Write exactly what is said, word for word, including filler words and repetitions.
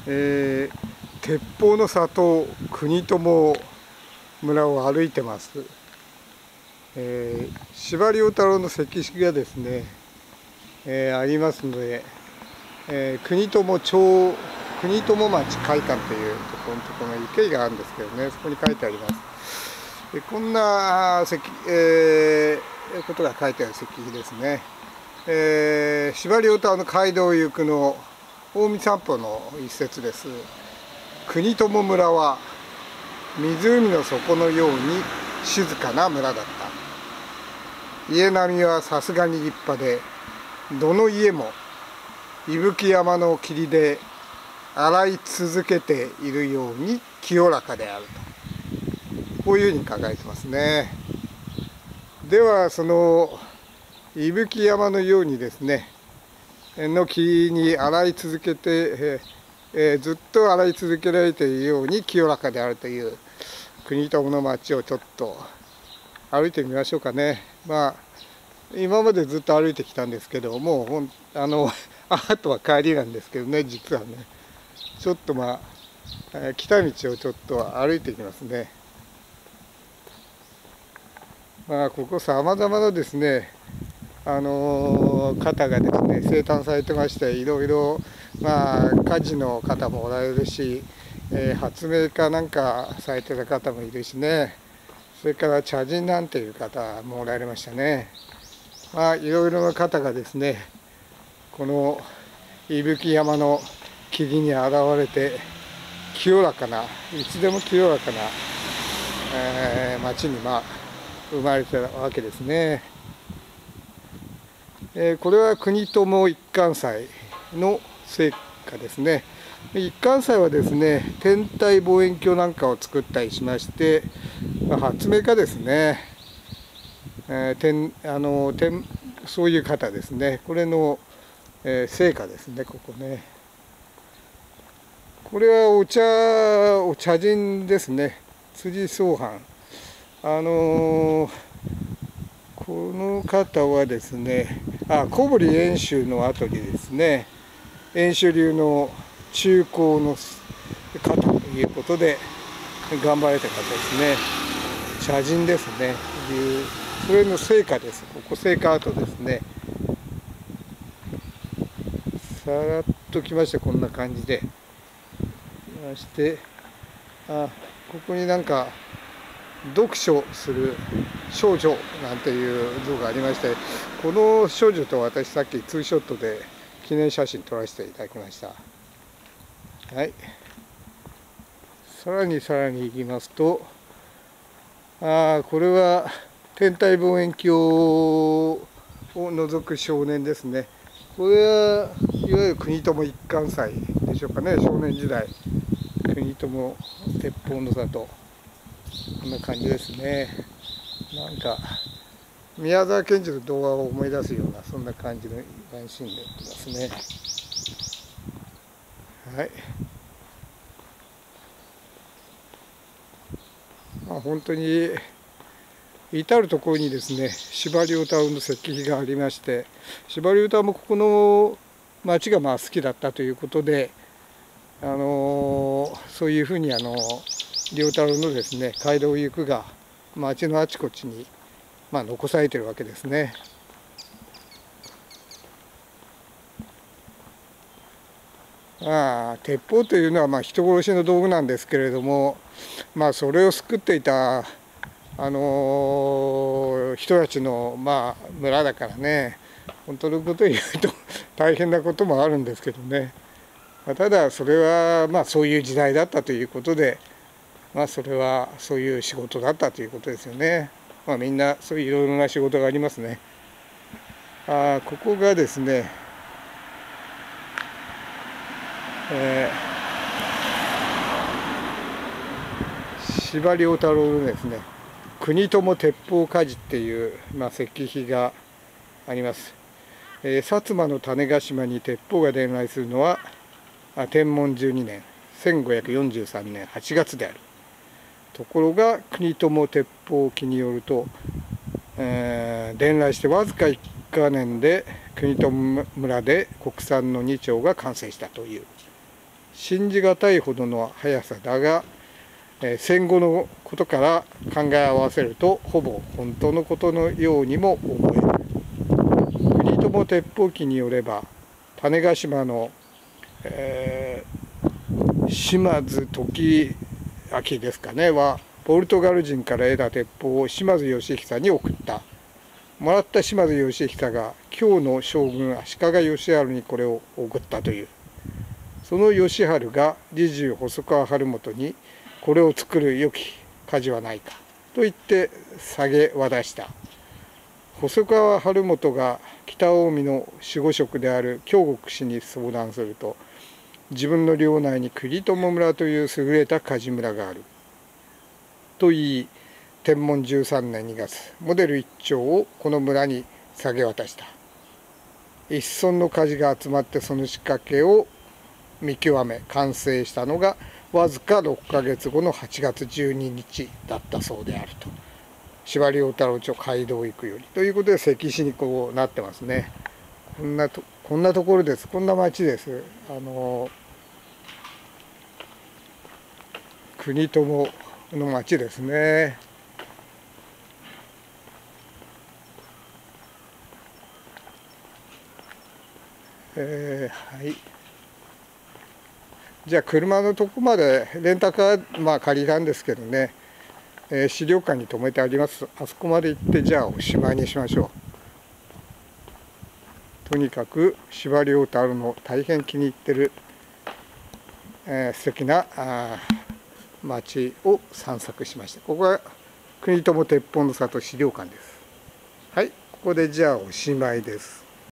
えー、鉄砲の里国友村を歩いてます。えー、司馬遼太郎の石碑がですね、えー、ありますので、えー、国友町国友町会館というところのところの池があるんですけどね、そこに書いてあります。でこんな石、えー、ことが書いてある石碑ですね。えー、司馬遼太郎の街道行くの近江散歩の一節です。国友村は湖の底のように静かな村だった。家並みはさすがに立派で、どの家も伊吹山の霧で洗い続けているように清らかであると、こういうふうに書かれてますね。ではその伊吹山のようにですねの木に洗い続けて、えー、ずっと洗い続けられているように清らかであるという国友の町をちょっと歩いてみましょうかね。まあ今までずっと歩いてきたんですけど、もうほんあのあとは帰りなんですけどね、実はねちょっとまあ来た道をちょっと歩いていきますね。まあここさまざまなですねあの方がですね生誕されてまして、いろいろまあ家事の方もおられるし、えー、発明家なんかされてる方もいるしね、それから茶人なんていう方もおられましたね。まあいろいろな方がですねこの伊吹山の霧に現れて清らかな、いつでも清らかな、えー、町にまあ生まれたわけですね。えー、これは国友一貫斎の成果ですね。一貫斎はですね天体望遠鏡なんかを作ったりしまして、まあ、発明家ですね、えー、天あの天そういう方ですね。これの、えー、成果ですね。ここね、これはお茶お茶人ですね。辻宗範、あのー、この方はですね、あ小堀遠州の後にですね遠州流の中興の方ということで頑張られた方ですね。茶人ですね。いうそれの成果です。ここ成果跡ですね。さらっときまして、こんな感じできまして、あここになんか読書する少女なんていう像がありまして、この少女と私さっきツーショットで記念写真撮らせていただきました。はい、さらにさらにいきますと、あこれは天体望遠鏡を覗く少年ですね。これはいわゆる国友一貫斎でしょうかね。少年時代国友鉄砲の里、こんな感じですね。なんか宮沢賢治の童話を思い出すようなそんな感じのワンシーンでやってますね。はい、まあ、本当に至る所にですね司馬遼太郎の石碑がありまして、司馬遼太郎もここの町がまあ好きだったということで、あのー、そういうふうにあの遼太郎のですね街道行くが町のあちこちにまあ残されているわけですね。まあ、鉄砲というのはまあ人殺しの道具なんですけれども、まあ、それを救っていた、あのー、人たちの、まあ、村だからね、本当のことを言うと大変なこともあるんですけどね、まあ、ただそれはまあそういう時代だったということで、まあ、それはそういう仕事だったということですよね。まあ、みんなそういういろいろな仕事がありますね。あここがですね、えー、司馬遼太郎のですね国友鉄砲鍛冶っていう、まあ、石碑があります。えー、薩摩の種子島に鉄砲が伝来するのは天文じゅうにねんせんごひゃくよんじゅうさんねんはちがつである。ところが国友鉄砲記によると、えー、伝来してわずかいっかげつで国友村で国産のに丁が完成したという信じがたいほどの速さだが、えー、戦後のことから考え合わせるとほぼ本当のことのようにも思える。国友鉄砲記によれば種子島の、えー、島津時明ですかねはポルトガル人から得た鉄砲を島津義久に送った。もらった島津義久が京の将軍足利義晴にこれを送ったという。その義晴が侍従細川晴元にこれを作る良き火事はないかと言って下げ渡した。細川晴元が北近江の守護職である京極氏に相談すると、自分の領内に栗友村という優れた火事村があると言い、天文じゅうさんねんにがつ、モデルいっちょうをこの村に下げ渡した。一村の火事が集まってその仕掛けを見極め完成したのがわずかろっかげつごのはちがつじゅうににちだったそうであると。司馬遼太郎著街道行くよりということで石碑にこうなってますね。こんなとこんなところです。こんな町です。あの国友の町ですね。えー、はい。じゃあ車のとこまでレンタカー、まあ、借りたんですけどね、えー、資料館に止めてあります。あそこまで行ってじゃあおしまいにしましょう。とにかく司馬遼太郎の大変気に入ってる、えー、素敵なあ町を散策しました。ここは国友鉄砲の里資料館です。はい、ここでじゃあおしまいです。